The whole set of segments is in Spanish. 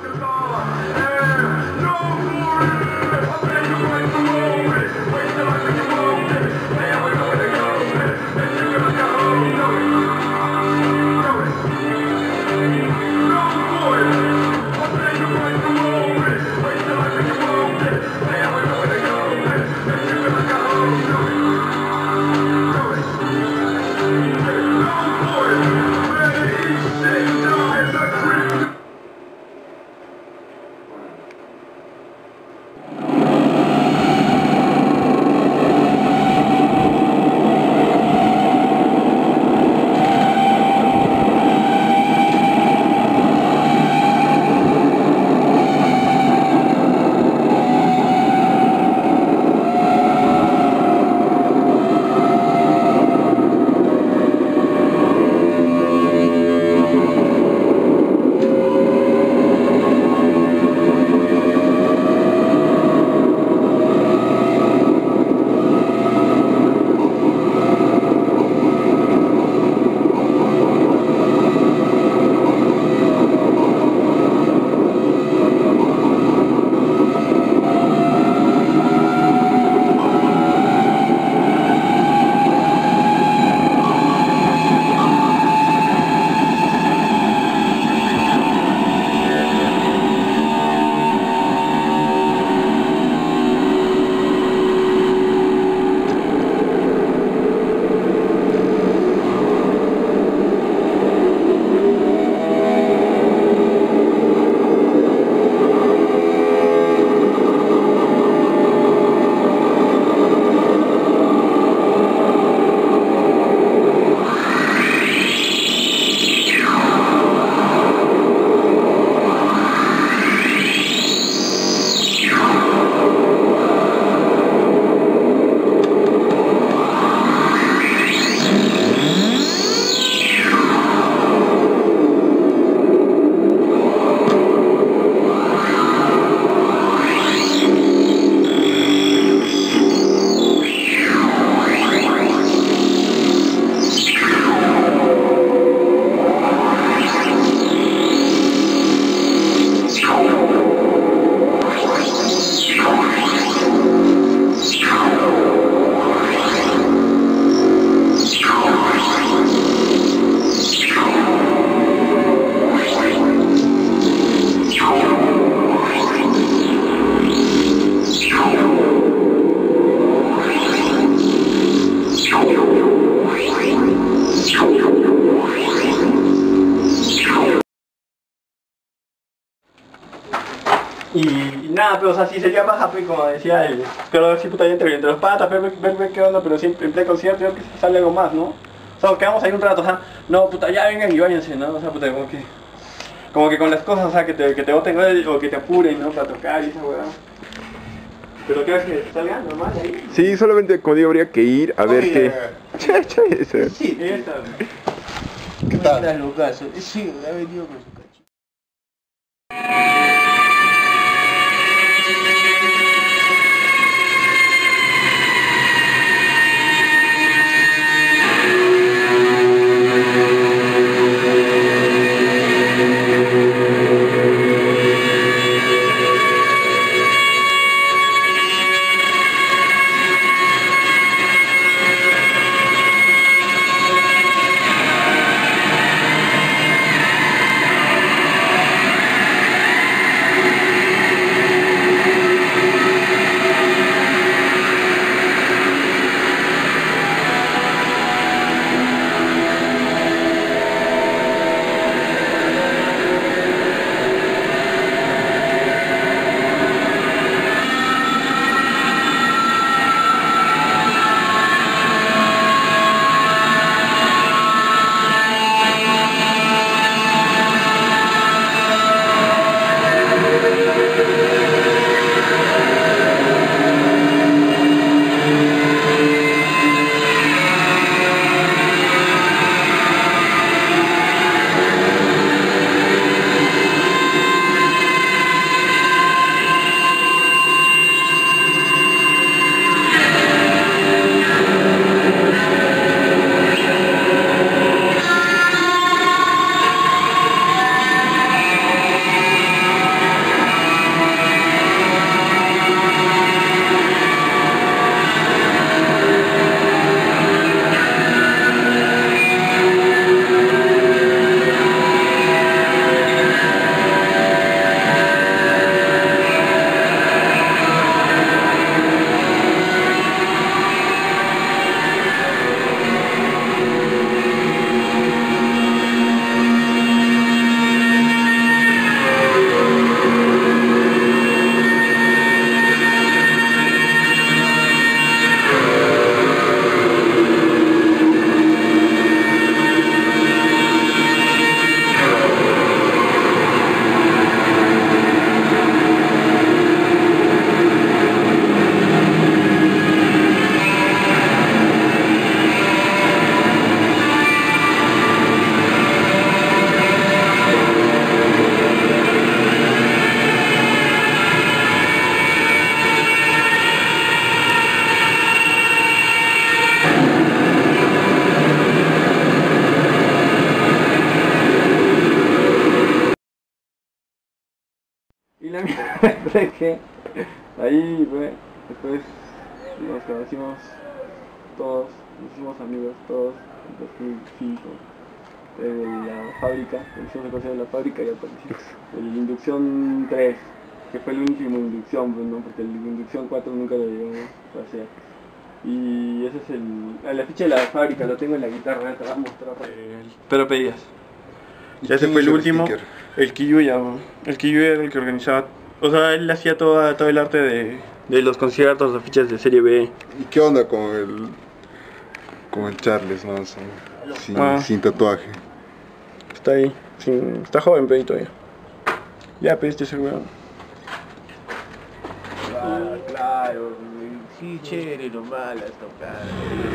Y nada, pero o sea, sí sería baja, pues, como decía él. Pero sí, puta, entre los patas, ver qué onda, pero siempre en pleno concierto, creo que sale algo más, ¿no? O sea, nos quedamos ahí un rato, o sea, no, puta, ya vengan y váyanse, ¿no? O sea, puta, como que con las cosas, o sea, que te boten o que te apuren, ¿no? Para tocar y esa weá. Pero ¿qué que salga normal ahí? Sí, solamente, como digo, habría que ir a ver qué... Sí, esta. ¿Qué tal? Lucaso. Sí, ha venido con su cacho. Y la mierda es que ahí, después nos conocimos todos, nos hicimos amigos todos en 2005. En la fábrica, hicimos el concierto en la fábrica y apareció el Inducción 3, que fue el último Inducción, pues, ¿no? Porque el Inducción 4 nunca lo llegamos a hacer. Y ese es el afiche de la fábrica, lo tengo en la guitarra, te voy a mostrar. Pero pedías. Ya ese fue el último, el Kiyuya, ¿no? El Kiyuya era el que organizaba, o sea, él hacía todo el arte de los conciertos, los afiches de serie B. ¿Y qué onda con el Charles Manson? Sin tatuaje. Está ahí, está joven, pedí todavía. Ya pediste ese weón. Claro, sí, chévere, nomás las tocadas.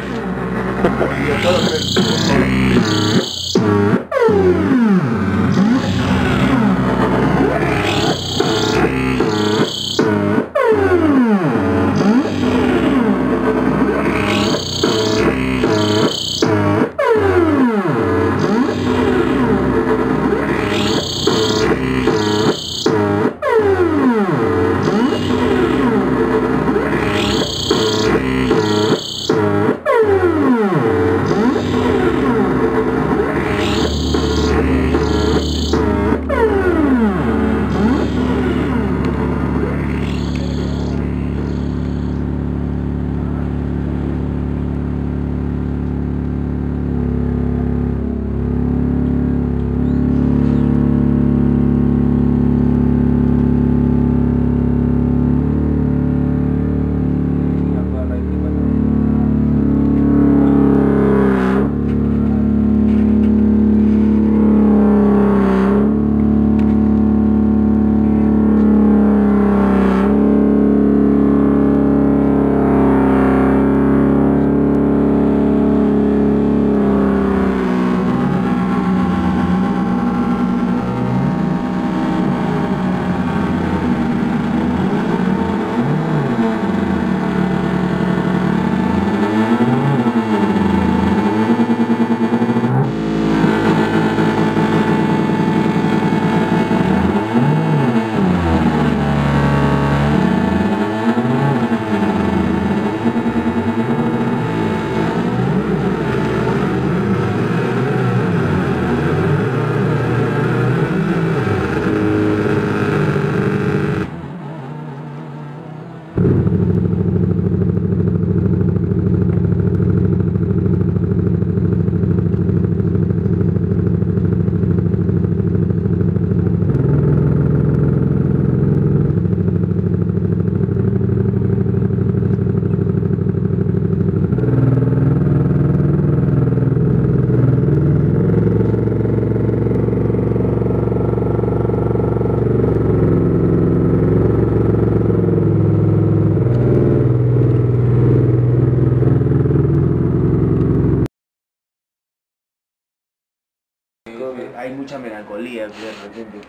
Hay mucha melancolía de repente.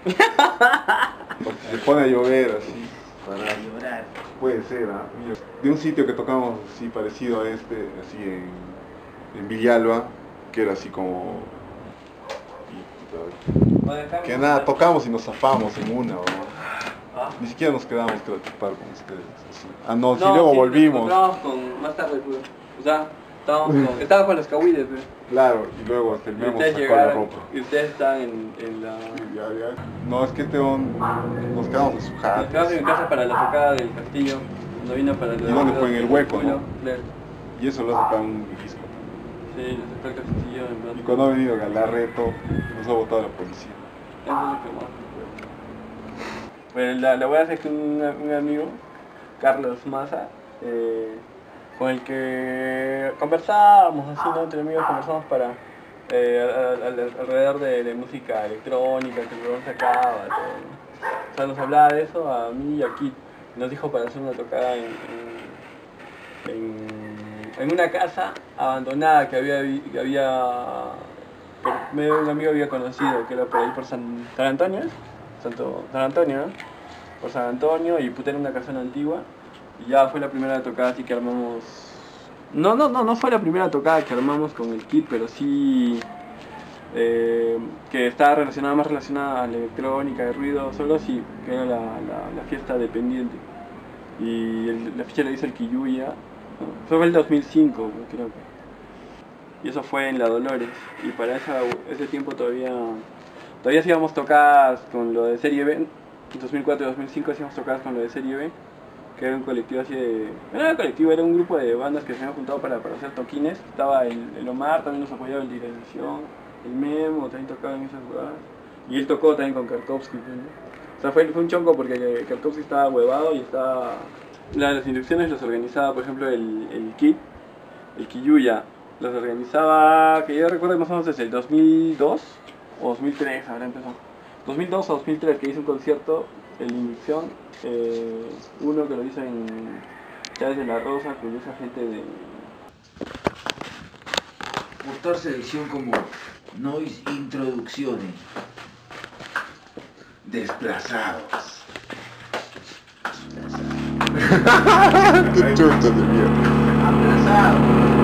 Porque se pone a llover así. Para llorar. Puede ser, ¿ah? Mira, de un sitio que tocamos así parecido a este, así en Villalba, que era así como... Que nada, tocamos y nos zafamos en una, ¿no? Ni siquiera nos quedamos a chupar con ustedes. Así. Ah, no, si luego volvimos. Nos con más tarde, pues. O sea, estaba con los cahuides, pues. Claro, y luego terminamos Ustedes sacando la llegaron, ropa. y ustedes estaban en la... Ya. No, es que nos quedamos en su Nos jato. quedamos en casa para la tocada del castillo. No vino para el... ¿Y dónde fue? En el hueco, ¿no? Claro. Y eso lo ha sacado un disco. Sí, nos sacó el castillo en verdad. Y cuando ha venido Galarreto, nos ha botado la policía. Eso es lo que más. Bueno, la voy a hacer con un amigo, Carlos Maza, con el que conversábamos, así, ¿no? Entre amigos conversamos para alrededor de música electrónica que el programa sacaba, todo, ¿no? O sea, nos hablaba de eso a mí y a Kit. Nos dijo para hacer una tocada en una casa abandonada que un amigo había conocido, que era por ahí por San Antonio, San Antonio, ¿no? Por San Antonio, y puta, era una casona antigua, y ya fue la primera tocada así que armamos. No fue la primera tocada que armamos con el kit, pero sí que está relacionada, más relacionada a la electrónica, de ruido solos, y que era la fiesta dependiente. Y la ficha le hizo el Quilluya, ¿no? Fue el 2005, creo que. Y eso fue en La Dolores. Y para ese tiempo todavía hacíamos tocadas con lo de Serie B. En 2004 y 2005 hacíamos tocadas con lo de Serie B, que era un colectivo así de... No era un colectivo, era un grupo de bandas que se habían juntado para hacer toquines. Estaba el Omar, también nos apoyaba en dirección, el Memo también tocaba en esas jugadas. Y él tocó también con Karkovsky, ¿no? O sea, fue un chonco porque Karkovsky estaba huevado y estaba... Las inducciones las organizaba, por ejemplo, el Kid, el Quilluya. Las organizaba, que yo recuerdo más o menos desde el 2002 o 2003, habrá empezado. 2002 o 2003 que hizo un concierto en Inducción, uno que lo hizo en Chávez de la Rosa, con esa gente de... Mostrar selección como Noise Introducciones. Desplazados. Qué chuta de mierda. Aplazados.